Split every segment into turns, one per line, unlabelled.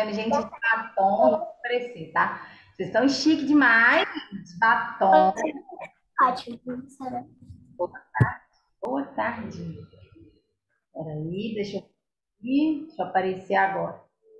vendo gente de batom, não vou aparecer, tá? Vocês estão chique demais, batom.
Ótimo, Sara.
Boa tarde. Peraí, deixa eu aparecer agora.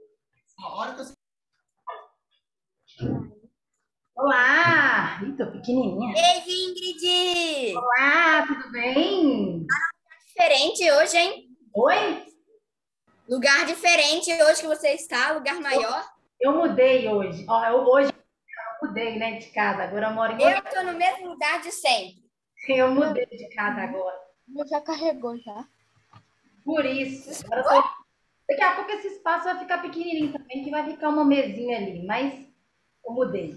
Olá! Ih, tô pequenininha.
Ei, Ingrid!
Olá, tudo bem?
Diferente hoje, hein?
Oi?
Lugar diferente hoje que você está, lugar maior.
Eu mudei hoje. Ó, hoje eu mudei, né, de casa. Agora eu moro em
Eu
outra.
tô no mesmo lugar de sempre.
Eu mudei de casa agora.
Já carregou, já.
Por isso. Agora eu tô... Daqui a pouco esse espaço vai ficar pequenininho também, que vai ficar uma mesinha ali. Mas eu mudei.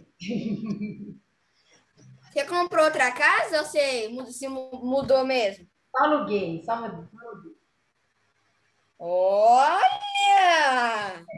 Você comprou outra casa ou se mudou mesmo?
Só aluguei, só mudei.
Olha!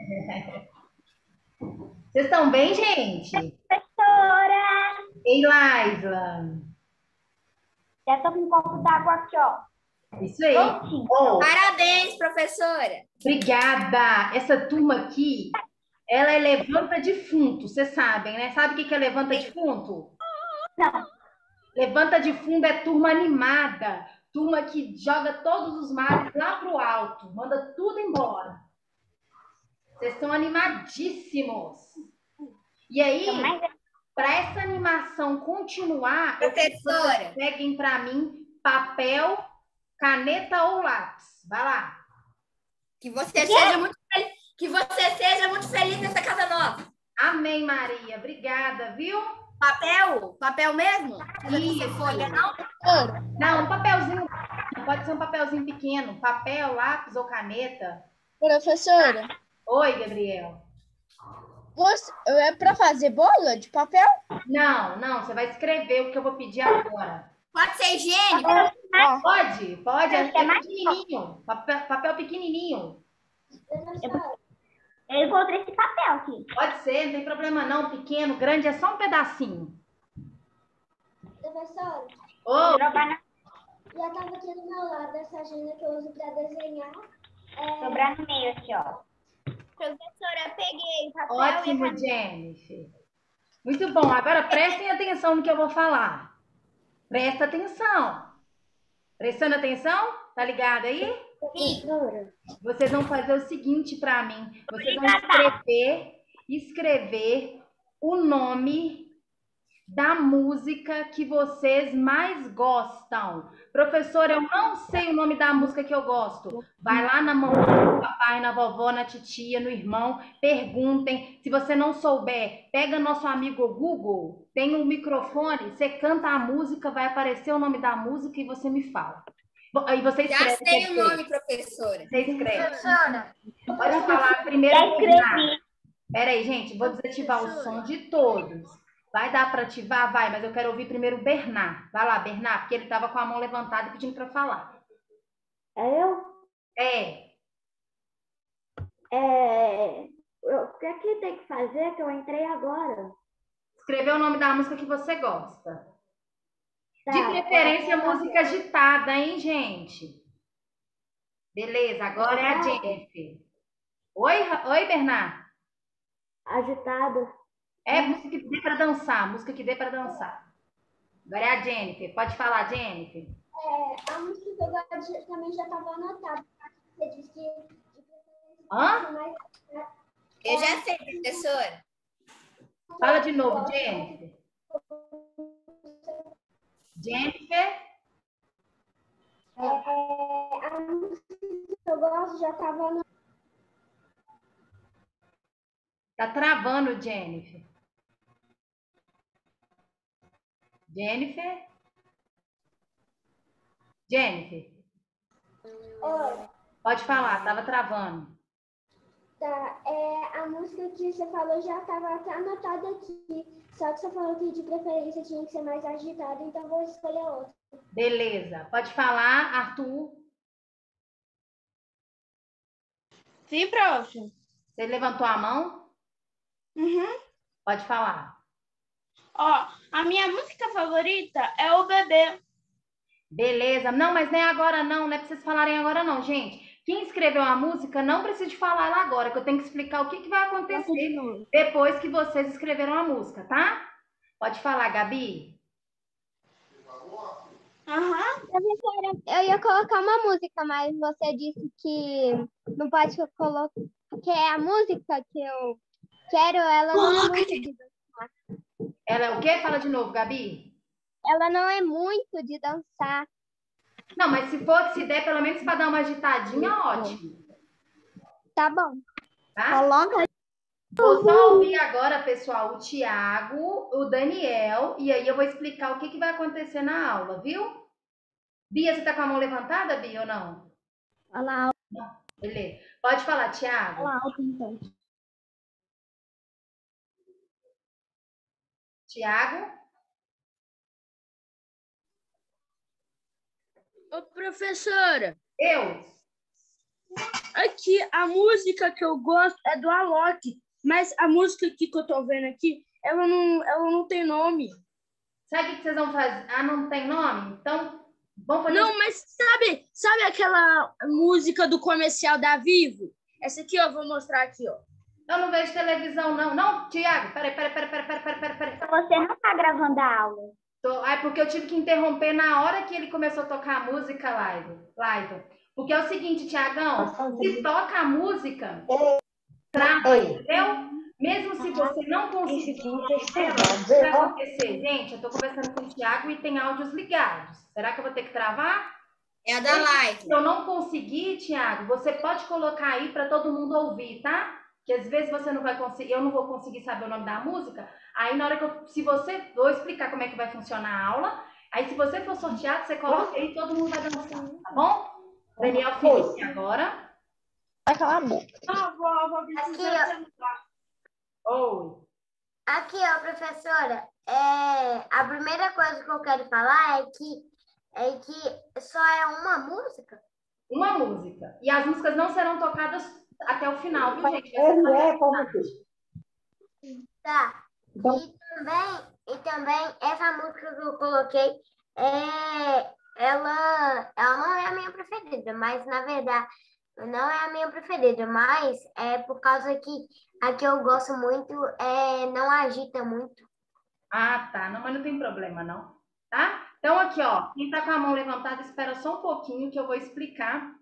Vocês estão bem, gente?
Professora,
Ei, Laisla.
já tô com um copo d'água aqui, ó.
Isso aí.
Prontinho.
Oh,
Parabéns, professora!
obrigada. Essa turma aqui, ela é levanta defunto, vocês sabem, né? Sabe o que é levanta defunto?
Não.
Levanta defunto é turma animada, turma que joga todos os males lá pro alto, manda tudo embora. Vocês são animadíssimos. E aí, para essa animação continuar, eu quero que vocês
Professora,
peguem para mim papel, caneta ou lápis. Vai lá.
que você seja muito feliz, que você seja muito feliz nessa casa nova.
Amém, Maria. Obrigada, viu?
Papel? Papel mesmo?
Isso.
Você folha, não?
Não, um papelzinho. Pode ser um papelzinho pequeno. Papel, lápis ou caneta.
Professora,
Oi, Gabriel.
é para fazer bola de papel?
Não, não. Você vai escrever o que eu vou pedir agora.
Pode ser higiênico?
Pode, pode. É pequenininho. Papel pequenininho.
Eu encontrei esse papel aqui.
Pode ser, não tem problema não. Pequeno, grande, é só um pedacinho.
Professora,
Ô,
já estava aqui do meu lado essa agenda que eu uso para desenhar.
Sobrar no meio aqui, ó.
Professora, peguei o papel
ótimo, Jennifer. Muito bom. Agora prestem atenção no que eu vou falar. Presta atenção. Prestando atenção? Tá ligado aí?
Professora,
Vocês vão fazer o seguinte para mim. Vocês vão escrever o nome da música que vocês mais gostam. Professora, eu não sei o nome da música que eu gosto. Vai lá na mamãe, no papai, na vovó, na titia, no irmão, perguntem. Se você não souber, pega nosso amigo Google, tem um microfone, você canta a música, vai aparecer o nome da música e você me fala. Aí você
Já
escreve.
sei o nome, professora.
Você escreve.
Professora.
Pode falar primeiro.
Já escrevi.
Peraí, gente, vou desativar o som de todos. Vai dar para ativar? Vai, mas eu quero ouvir primeiro o Bernard. Vai lá, Bernard, porque ele estava com a mão levantada e pedindo para falar.
é eu?
É,
O que é que tem que fazer que eu entrei agora?
escrever o nome da música que você gosta.
Tá,
De preferência,
tá,
música agitada, hein, gente? Beleza, agora é a Jennifer. Oi, Bernard.
Agitada.
É música que dê para dançar, música que dê para dançar. Agora é a Jennifer. Pode falar, Jennifer.
A música que eu gosto também já estava anotada. Você disse que de preferência
Hã?
mais
Eu já sei, professora.
Fala de novo, Jennifer. Jennifer.
a música que eu gosto já estava anotada.
Tá travando, Jennifer. Jennifer? Jennifer,
Oi.
pode falar, tava travando.
Tá, a música que você falou já estava até anotada aqui. Só que você falou que de preferência tinha que ser mais agitada, então vou escolher outra.
Beleza, pode falar, Arthur.
Sim, prof.
Você levantou a mão?
Uhum.
Pode falar.
Ó, a minha música favorita é O Bebê.
Beleza, não, mas nem agora não, não é pra vocês falarem agora não, gente. Quem escreveu a música não precisa de falar ela agora, que eu tenho que explicar o que vai acontecer depois que vocês escreveram a música, tá? Pode falar, Gabi.
Professora, eu ia colocar uma música, mas você disse que não pode colocar. Que é a música que eu quero, ela não é muito de dançar.
Ela é o quê? Fala de novo, Gabi.
Ela não é muito de dançar.
Não, mas se der pelo menos para dar uma agitadinha, ótimo.
Tá bom.
Tá?
Coloca.
Vou só ouvir agora, pessoal, o Tiago, o Daniel, e aí eu vou explicar o que vai acontecer na aula, viu? Bia, você tá com a mão levantada, Bia, ou não?
Fala alto.
Beleza. Pode falar, Tiago.
Fala alto, então.
Tiago?
Ô, professora,
Eu?
aqui a música que eu gosto é do Alok, mas a música aqui que eu tô vendo aqui, ela não tem nome.
Sabe o que vocês vão fazer? Ah, não tem nome? Então, vamos fazer...
Não, mas sabe aquela música do comercial da Vivo? Essa aqui, ó, eu vou mostrar aqui, ó.
Eu não vejo televisão, não. Não, Tiago, peraí.
Você não tá gravando a aula.
É porque eu tive que interromper na hora que ele começou a tocar a música live. Porque é o seguinte, Tiagão, se toca a música, trava, entendeu? Mesmo se você não conseguir o nome dela, o que vai acontecer? Gente, eu tô conversando com o Tiago e tem áudios ligados. Será que eu vou ter que travar?
É a da live.
Se eu não conseguir, Tiago, você pode colocar aí para todo mundo ouvir, tá? Que às vezes você não vai conseguir, eu não vou conseguir saber o nome da música. Aí na hora que vou explicar como é que vai funcionar a aula. Aí se você for sorteado, você coloca aí e todo mundo vai dançar, tá bom? Daniel Felipe agora.
Vai calar a boca.
Oi.
Aqui, ó, professora, a primeira coisa que eu quero falar é que só é uma música.
Uma música. E as músicas não serão tocadas até o final, viu, gente? Vai ser só a parte.
Tá. E também essa música que eu coloquei, ela não é a minha preferida, mas na verdade não é a minha preferida, mas é por causa que a que eu gosto muito não agita muito.
Ah, tá. Não, mas não tem problema, não. Tá? Então, aqui, ó. Quem tá com a mão levantada, espera só um pouquinho que eu vou explicar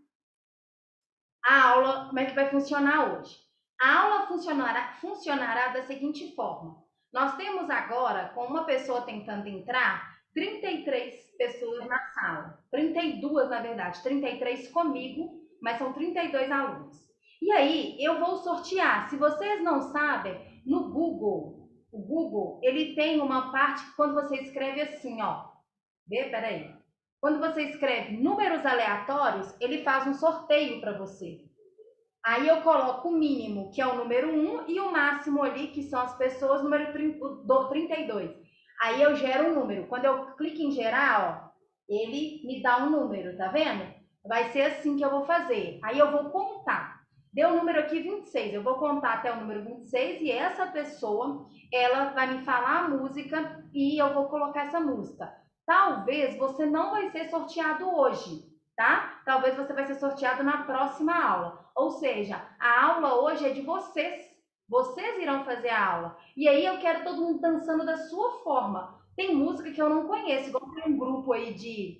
a aula, como é que vai funcionar hoje. A aula funcionará da seguinte forma. Nós temos agora, com uma pessoa tentando entrar, 33 pessoas na sala. 32, na verdade. 33 comigo, mas são 32 alunos. E aí, eu vou sortear. Se vocês não sabem, no Google, o Google, ele tem uma parte que quando você escreve assim, ó. Peraí. Quando você escreve números aleatórios, ele faz um sorteio para você. Aí eu coloco o mínimo, que é o número 1, e o máximo ali, que são as pessoas, número 32. Aí eu gero um número. Quando eu clico em gerar, ó, ele me dá um número, tá vendo? Vai ser assim que eu vou fazer. Aí eu vou contar. Deu o número aqui 26. Eu vou contar até o número 26 e essa pessoa, ela vai me falar a música e eu vou colocar essa música. Talvez você não vai ser sorteado hoje, tá? Talvez você vai ser sorteado na próxima aula. Ou seja, a aula hoje é de vocês. Vocês irão fazer a aula. E aí eu quero todo mundo dançando da sua forma. Tem música que eu não conheço, igual tem um grupo aí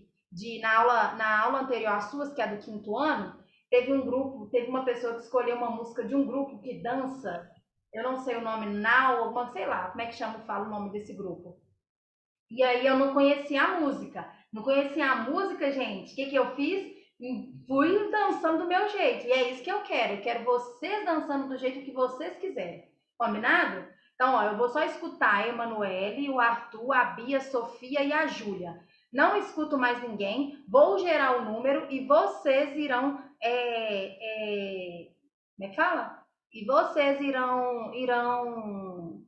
na aula anterior às suas, que é do 5º ano, teve uma pessoa que escolheu uma música de um grupo que dança, eu não sei o nome, sei lá, como é que fala o nome desse grupo. E aí eu não conhecia a música. Não conhecia a música, gente. O que eu fiz? Fui dançando do meu jeito. E é isso que eu quero. Eu quero vocês dançando do jeito que vocês quiserem. Combinado? Então, ó, eu vou só escutar a Emanuele, o Arthur, a Bia, a Sofia e a Júlia. Não escuto mais ninguém. Vou gerar o número e vocês irão... como é que fala? E vocês irão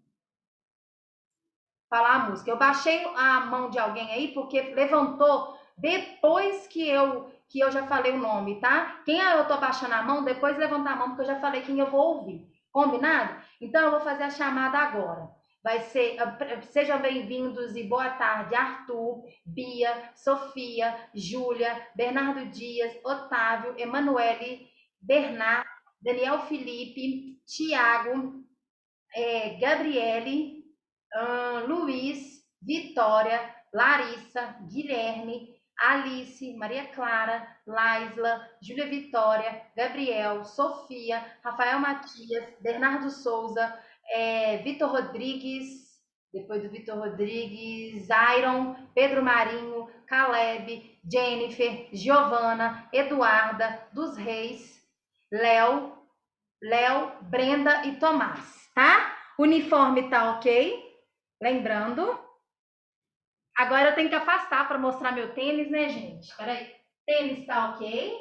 falar a música. Eu baixei a mão de alguém aí porque levantou depois que eu já falei o nome, tá? Quem eu tô baixando a mão, depois levantar a mão porque eu já falei quem eu vou ouvir. Combinado? Então eu vou fazer a chamada agora. Vai ser, sejam bem-vindos e boa tarde, Arthur, Bia, Sofia, Júlia, Bernardo Dias, Otávio, Emanuele, Bernardo, Daniel Felipe, Tiago, Gabriele, Luiz, Vitória, Larissa, Guilherme, Alice, Maria Clara, Laisla, Júlia Vitória, Gabriel, Sofia, Rafael Matias, Bernardo Souza, Vitor Rodrigues, depois do Vitor Rodrigues, Iron, Pedro Marinho, Caleb, Jennifer, Giovana, Eduarda, dos Reis, Léo, Brenda e Tomás, tá? Uniforme tá ok? Lembrando. Agora eu tenho que afastar para mostrar meu tênis, né, gente? Peraí. Tênis tá ok?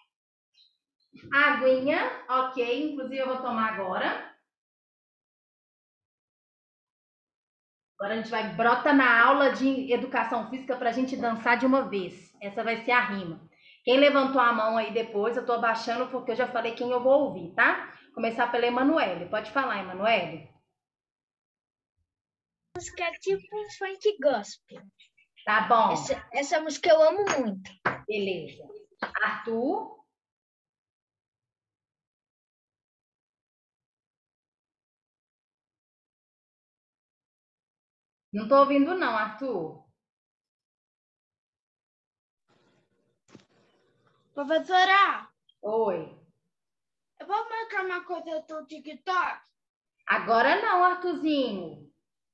Aguinha, ok. Inclusive eu vou tomar agora. Agora a gente vai brota na aula de educação física para a gente dançar de uma vez. Essa vai ser a rima. Quem levantou a mão aí depois, eu tô abaixando porque eu já falei quem eu vou ouvir, tá? Começar pela Emanuele. Pode falar, Emanuele.
Música é tipo um funk gospel.
Tá bom.
Essa música eu amo muito.
Beleza. Arthur. Não tô ouvindo não, Arthur.
Professora,
Oi.
eu vou mostrar uma coisa do TikTok?
Agora não, Arthurzinho.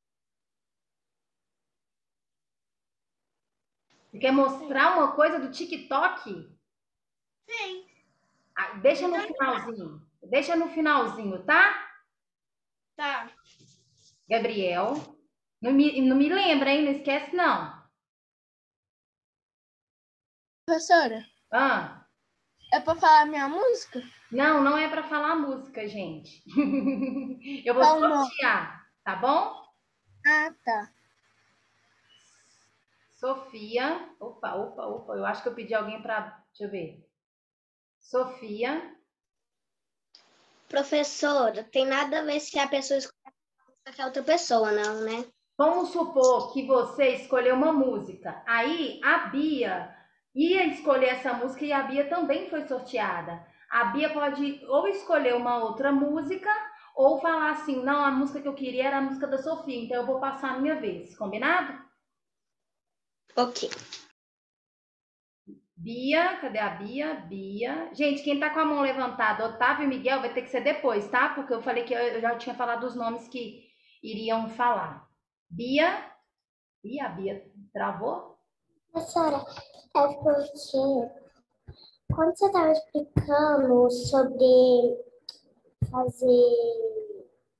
Você quer mostrar uma coisa do TikTok?
Sim.
Deixa no finalzinho. Deixa no finalzinho, tá?
Tá.
Gabriel. Não me lembra, hein? Não esquece, não.
Professora,
Ah,
é pra falar minha música?
não, não é para falar música, gente. Eu vou
Qual o nome?
sortear, tá bom?
Ah, tá.
Sofia. Opa. Eu acho que eu pedi alguém para. Deixa eu ver. Sofia.
Professora, tem nada a ver se a pessoa escolhe qualquer outra pessoa, não, né?
Vamos supor que você escolheu uma música. Aí a Bia ia escolher essa música e a Bia também foi sorteada. A Bia pode ou escolher uma outra música ou falar assim: não, a música que eu queria era a música da Sofia, então eu vou passar a minha vez. Combinado?
Ok.
Bia, cadê a Bia? Bia. Gente, quem tá com a mão levantada, Otávio e Miguel, vai ter que ser depois, tá? Porque eu falei que eu já tinha falado os nomes que iriam falar. Bia. Ih, a Bia travou?
Professora, é porque quando você estava explicando sobre fazer,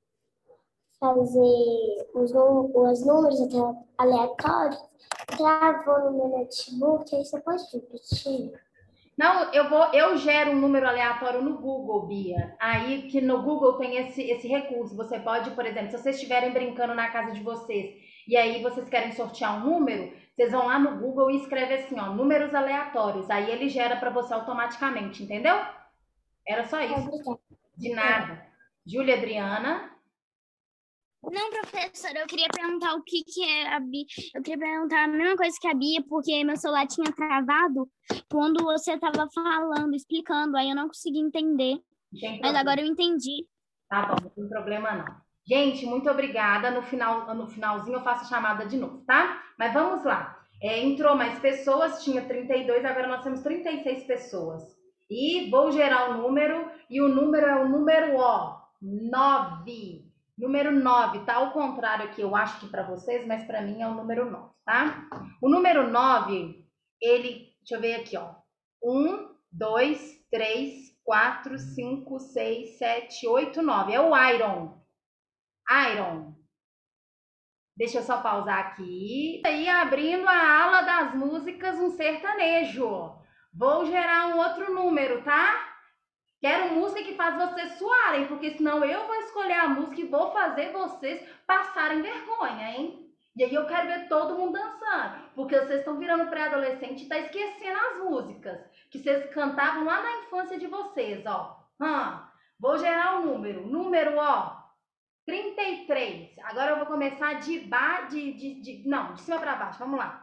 fazer os números aleatórios, travou no meu notebook, aí você pode repetir?
Não, eu gero um número aleatório no Google, Bia. Aí que no Google tem esse recurso. Você pode, por exemplo, se vocês estiverem brincando na casa de vocês e aí vocês querem sortear um número, vocês vão lá no Google e escrevem assim, ó, números aleatórios. Aí ele gera para você automaticamente, entendeu? Era só isso.
Obrigada.
De nada. Júlia Adriana.
Não, professora, eu queria perguntar o que é a Bia. Eu queria perguntar a mesma coisa que a Bia, porque meu celular tinha travado quando você estava falando, explicando, aí eu não consegui entender.
Não tem
Mas
problema.
agora eu entendi.
Tá bom, não tem problema não. Gente, muito obrigada. No finalzinho eu faço a chamada de novo, tá? Mas vamos lá. Entrou mais pessoas, tinha 32, agora nós temos 36 pessoas. E vou gerar o número, e o número é o número 9. Número 9, tá ao contrário aqui, eu acho que para vocês, mas para mim é o número 9, tá? O número 9, deixa eu ver aqui, ó. 1, 2, 3, 4, 5, 6, 7, 8, 9. É o Iron. Iron. Deixa eu só pausar aqui. E aí, abrindo a ala das músicas, um sertanejo. Vou gerar um outro número, tá? Quero música que faz vocês suarem, porque senão eu vou escolher a música e vou fazer vocês passarem vergonha, hein? E aí eu quero ver todo mundo dançando, porque vocês estão virando pré-adolescente e tá esquecendo as músicas que vocês cantavam lá na infância de vocês, ó. Vou gerar um número. Número, ó, 33. Agora eu vou começar de cima para baixo. Vamos lá.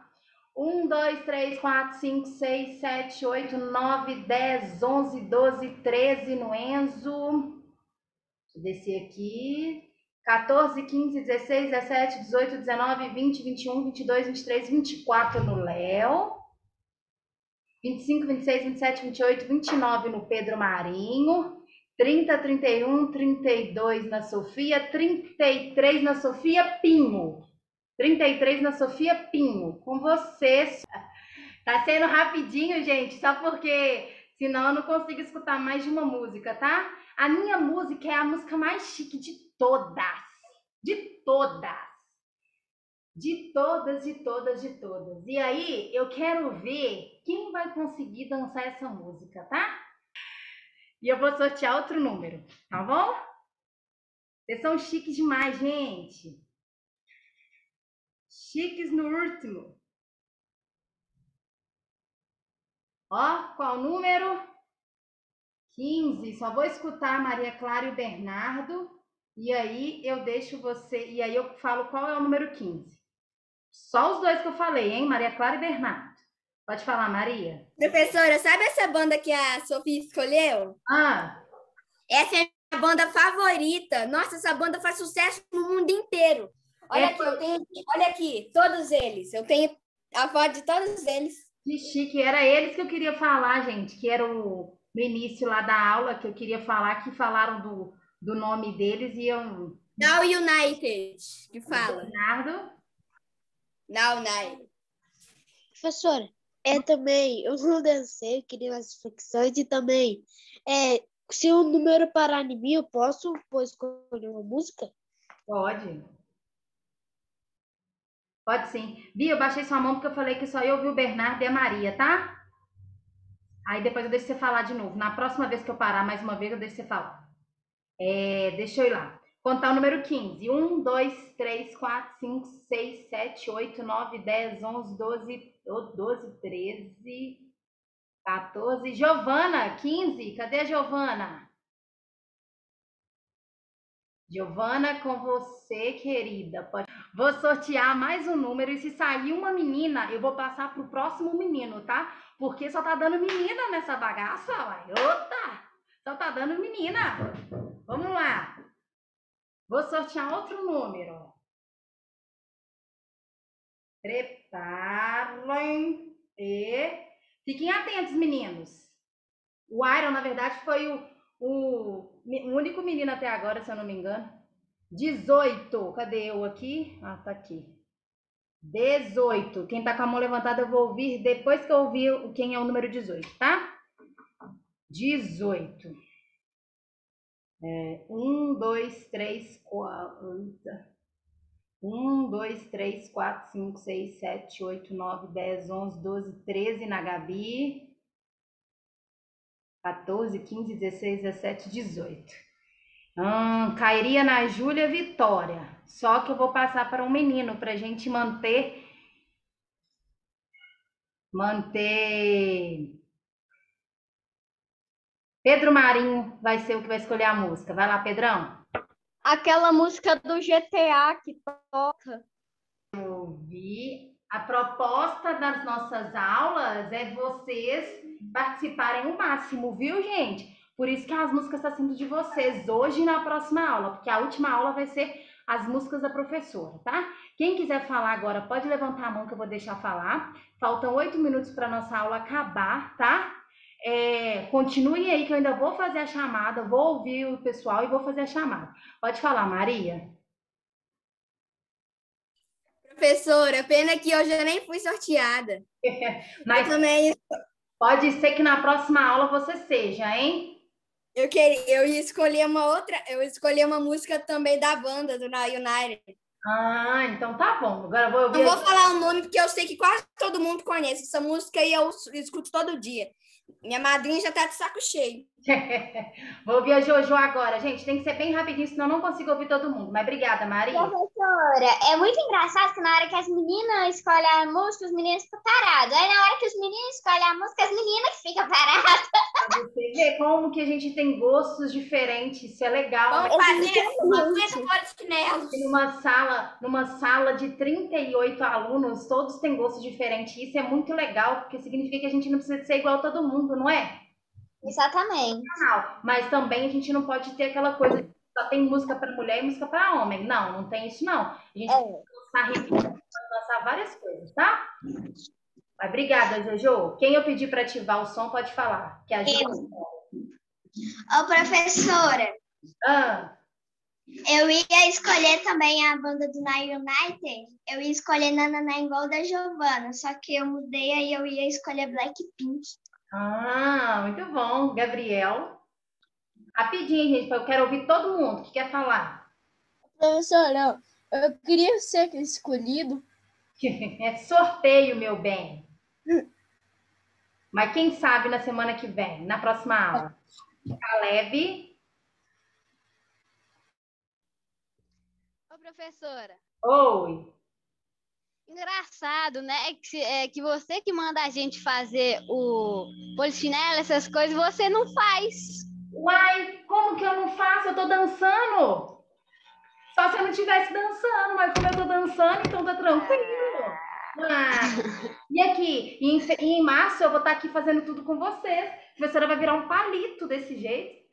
1, 2, 3, 4, 5, 6, 7, 8, 9, 10, 11, 12, 13 no Enzo. Deixa eu descer aqui. 14, 15, 16, 17, 18, 19, 20, 21, 22, 23, 24 no Léo. 25, 26, 27, 28, 29 no Pedro Marinho. 30, 31, 32 na Sofia. 33 na Sofia Pinho. 33 na Sofia Pinho. Com vocês. Tá sendo rapidinho, gente, só porque senão eu não consigo escutar mais de uma música, tá? A minha música é a música mais chique de todas. De todas. De todas, de todas, de todas. E aí, eu quero ver quem vai conseguir dançar essa música, tá? E eu vou sortear outro número, tá bom? Vocês são chiques demais, gente. Chiques no último. Ó, qual número? 15. Só vou escutar a Maria Clara e o Bernardo. E aí eu deixo você. E aí eu falo qual é o número 15. Só os dois que eu falei, hein? Maria Clara e Bernardo. Pode falar, Maria.
Professora, sabe essa banda que a Sofia escolheu?
Ah,
Essa é a banda favorita. Nossa, essa banda faz sucesso no mundo inteiro. Olha aqui, eu tenho, olha aqui, todos eles. Eu tenho a foto de todos eles.
que chique. Era eles que eu queria falar, gente. Que era no início lá da aula que eu queria falar, que falaram do nome deles e eu.
Now United, que fala.
Bernardo.
Now United.
Professora, também, eu não dancei, eu queria umas flexões e também, se o número parar em mim, eu posso escolher uma música?
Pode. Pode sim. Bia, eu baixei sua mão porque eu falei que só eu ouvi o Bernardo e a Maria, tá? Aí depois eu deixo você falar de novo. Na próxima vez que eu parar mais uma vez, eu deixo você falar. Deixa eu ir lá. Contar o número 15. 1, 2, 3, 4, 5, 6, 7, 8, 9, 10, 11, 12, 13, 14. Giovana, 15. Cadê a Giovana? Giovana, com você, querida. Vou sortear mais um número e se sair uma menina, eu vou passar pro próximo menino, tá? Porque só tá dando menina nessa bagaça, uai. Ota! Só tá dando menina. Vamos lá. Vou sortear outro número. Preparem e fiquem atentos, meninos. O Iron, na verdade, foi o único menino até agora, se eu não me engano. 18. Cadê eu aqui? Ah, tá aqui. 18. Quem tá com a mão levantada eu vou ouvir depois que eu ouvir quem é o número 18, tá? 18. 1, 2, 3, 4. 1, 2, 3, 4, 5, 6, 7, 8, 9, 10, 11, 12, 13 na Gabi. 14, 15, 16, 17, 18. Cairia na Júlia Vitória. Só que eu vou passar para um menino para a gente manter. Pedro Marinho vai ser o que vai escolher a música. Vai lá, Pedrão.
Aquela música do GTA que toca.
Ouvir. A proposta das nossas aulas é vocês participarem o máximo, viu, gente? Por isso que as músicas estão sendo de vocês hoje e na próxima aula, porque a última aula vai ser as músicas da professora, tá? Quem quiser falar agora, pode levantar a mão que eu vou deixar falar. Faltam 8 minutos para nossa aula acabar, tá? Continuem aí que eu ainda vou fazer a chamada, vou ouvir o pessoal e vou fazer a chamada. Pode falar, Maria.
Professora, pena que hoje eu nem fui sorteada.
Mas
eu também...
pode ser que na próxima aula você seja, hein?
Eu escolhi uma música também da banda do Now United.
Ah, então tá bom. Agora eu vou ouvir.
Não vou falar o nome porque eu sei que quase todo mundo conhece essa música e eu escuto todo dia. Minha madrinha já tá de saco cheio.
Vou ouvir a Jojo agora. Gente, tem que ser bem rapidinho, senão eu não consigo ouvir todo mundo. Mas obrigada, Maria.
Professora, é muito engraçado que na hora que as meninas escolhem a música, os meninos ficam parados. Aí na hora que os meninos escolhem a música, as meninas ficam paradas.
Pra você ver como que a gente tem gostos diferentes. Isso é legal, né?
Vamos fazer uma coisa fora de chinelos.
E numa sala de 38 alunos, todos têm gostos diferentes. Isso é muito legal, porque significa que a gente não precisa ser igual a todo mundo, não é?
Exatamente.
Mas também a gente não pode ter aquela coisa de só tem música para mulher e música para homem. Não, não tem isso, não. A gente pode lançar várias coisas, tá? Mas obrigada, Jojo. Quem eu pedi para ativar o som pode falar. Que a gente...
Ô, professora, eu ia escolher também a banda do Nine United. Eu ia escolher Nanana igual da Giovanna, só que eu mudei, aí eu ia escolher Blackpink.
Muito bom. Gabriel. Rapidinho, gente, eu quero ouvir todo mundo que quer falar.
Professora, eu queria ser escolhido.
É sorteio, meu bem. Mas quem sabe na semana que vem, na próxima aula. Caleb.
Ô, professora.
Oi.
Engraçado, né? Que você que manda a gente fazer o polichinelo, essas coisas, você não faz.
Uai, como que eu não faço? Eu tô dançando. Só se eu não estivesse dançando, mas como eu tô dançando, então tá tranquilo. E aqui, em março eu vou estar aqui fazendo tudo com vocês. A professora vai virar um palito desse jeito.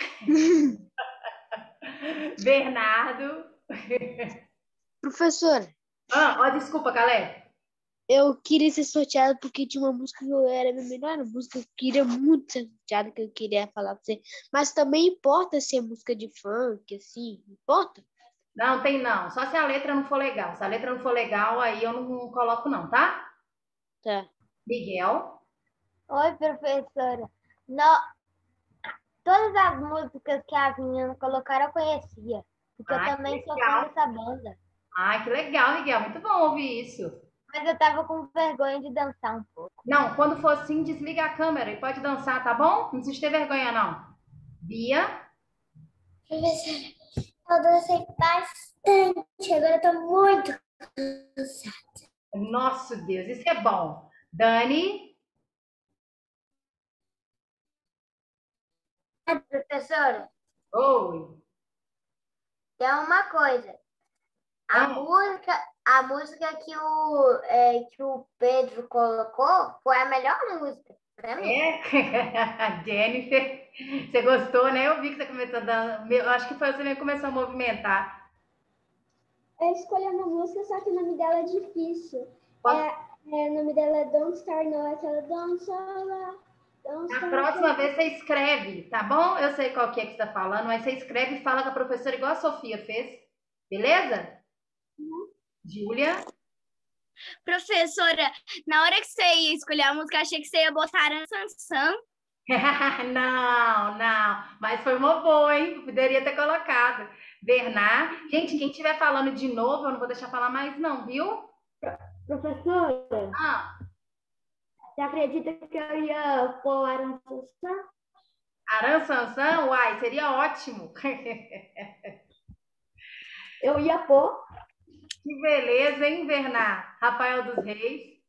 Bernardo.
Professora,
desculpa, Calé.
eu queria ser sorteada porque tinha uma música que era a minha melhor música. Eu queria muito ser sorteada, que eu queria falar pra você. Mas também importa se é música de funk, assim, importa?
Não, tem não. Só se a letra não for legal. Se a letra não for legal, aí eu não coloco não, tá?
Tá.
Miguel.
Oi, professora. Todas as músicas que as meninas colocaram eu conhecia. Porque eu também sou fã dessa banda.
Ai, que legal, Miguel. Muito bom ouvir isso.
Mas eu tava com vergonha de dançar um pouco.
Não, quando for assim, desliga a câmera e pode dançar, tá bom? Não precisa ter vergonha, não. Bia?
Professora, eu dancei bastante. Agora eu tô muito cansada.
Nossa, Deus, isso é bom. Dani?
Professora?
Oi.
Tem uma coisa. A música que o Pedro colocou foi a melhor música pra mim.
Jennifer, você gostou, né? Eu vi que você começou a dançar. Eu acho que foi você que começou a movimentar.
Eu escolhi uma música, só que o nome dela é difícil. O nome dela é Don't Start Now, aquela Don't Start.
Na próxima vez você escreve, tá bom? Eu sei qual que é que você tá falando, mas você escreve e fala com a professora igual a Sofia fez. Beleza? Júlia?
Professora, na hora que você ia escolher a música, achei que você ia botar Aran Sansan.
Não. Mas foi uma boa, hein? Poderia ter colocado. Bernard. Gente, quem estiver falando de novo, eu não vou deixar falar mais não, viu?
Professora, você acredita que eu ia pôr Aran Sansan?
Aran Sansan? Uai, seria ótimo.
Eu ia pôr.
Que beleza, hein, Bernard? Rafael dos Reis.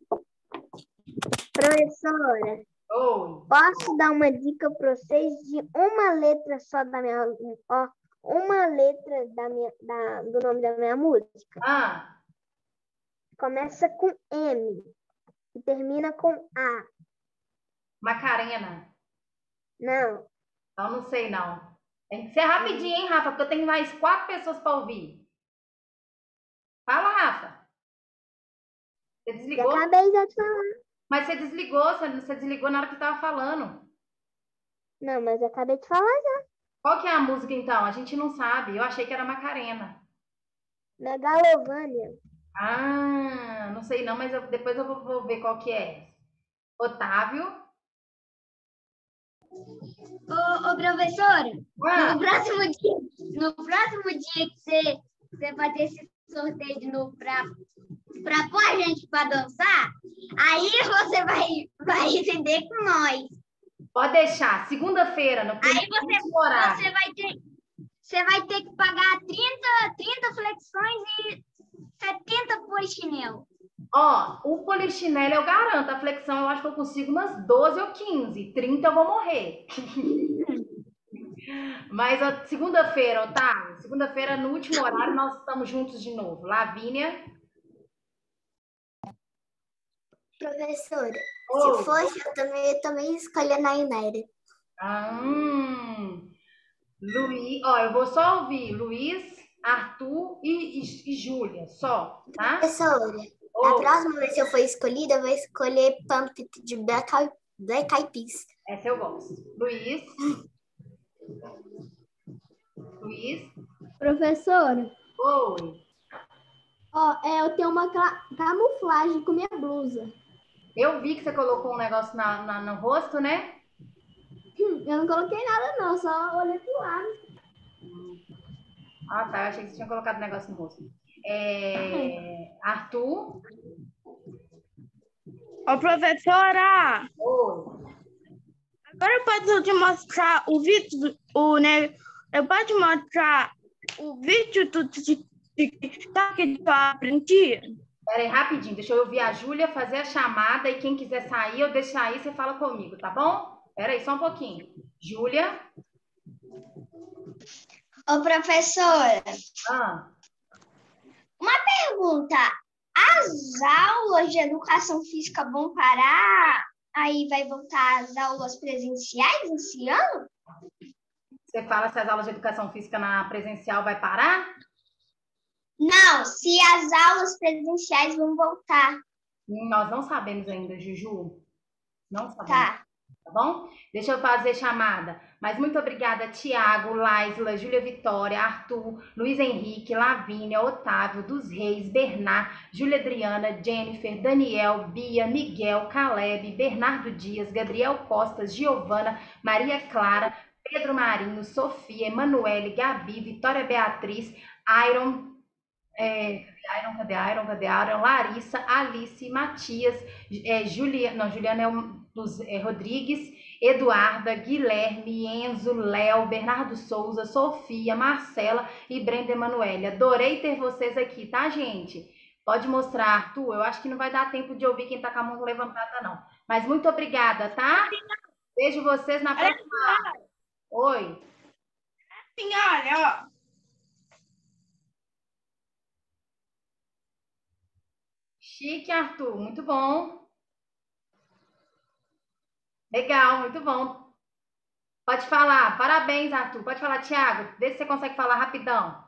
Professora, posso dar uma dica para vocês de uma letra só da minha... uma letra do nome da minha música? Começa com M e termina com A.
Macarena.
Não.
Eu não sei, não. Tem que ser rapidinho, hein, Rafa? Porque eu tenho mais 4 pessoas para ouvir. Fala, Rafa. Você desligou?
Eu acabei já de falar.
Mas você desligou na hora que estava falando.
Não, mas eu acabei de falar já.
Qual que é a música, então? A gente não sabe. Eu achei que era Macarena.
Megalovânia.
Não sei não, mas depois eu vou ver qual que é. Otávio?
Ô, professora, no próximo dia que você vai ter esse sorteio de novo pra pôr a gente pra dançar, aí você vai entender com nós.
Pode deixar. Segunda-feira, no
Aí
último horário.
você vai ter que pagar 30 flexões e 70 polichinelo.
Ó, o polichinelo eu garanto. A flexão eu acho que eu consigo umas 12 ou 15. 30 eu vou morrer. Mas segunda-feira, Otávio. Segunda-feira, no último horário, nós estamos juntos de novo. Lavínia.
Professora, se fosse, eu também escolhi a Nainara.
Luiz, ó, eu vou só ouvir Luiz, Arthur e Júlia, só, tá?
Professora, a próxima vez que eu for escolhida, eu vou escolher Pumpkin de Black Eyed Peas.
Essa eu gosto. Luiz.
Professora.
Oi.
Ó, eu tenho uma camuflagem com minha blusa.
Eu vi que você colocou um negócio no rosto, né?
Eu não coloquei nada não, só olhei pro lado.
Ah, tá. Eu achei que você tinha colocado um negócio no rosto. Arthur.
Ô, professora!
Oi.
Agora eu posso te mostrar o vídeo, eu posso te mostrar o vídeo do TikTok que eu aprendi?
Peraí, rapidinho. Deixa eu ouvir a Júlia fazer a chamada e quem quiser sair, eu deixo aí, você fala comigo, tá bom? Peraí, só um pouquinho. Júlia.
Ô, professora. Uma pergunta. As aulas de educação física vão parar? Aí vai voltar as aulas presenciais esse ano?
Você fala se as aulas de educação física na presencial vai parar?
Não, se as aulas presenciais vão voltar.
Nós não sabemos ainda, Juju. Não sabemos. Tá bom? Deixa eu fazer chamada. Mas muito obrigada, Tiago, Laisla, Júlia Vitória, Arthur, Luiz Henrique, Lavínia, Otávio, dos Reis, Bernard, Júlia Adriana, Jennifer, Daniel, Bia, Miguel, Caleb, Bernardo Dias, Gabriel Costas, Giovana, Maria Clara, Pedro Marinho, Sofia, Emanuele, Gabi, Vitória Beatriz, Iron, Larissa, Alice, Matias, Juliana Rodrigues, Eduarda, Guilherme, Enzo, Léo, Bernardo Souza, Sofia, Marcela e Brenda Emanuele. Adorei ter vocês aqui, tá, gente? Pode mostrar, Arthur. Eu acho que não vai dar tempo de ouvir quem tá com a mão levantada, não. Mas muito obrigada, tá? Vejo vocês na próxima aula. Oi.
Sim, olha, ó.
Chique, Arthur. Muito bom. Legal, muito bom. Pode falar. Parabéns, Arthur. Pode falar, Thiago. Vê se você consegue falar rapidão.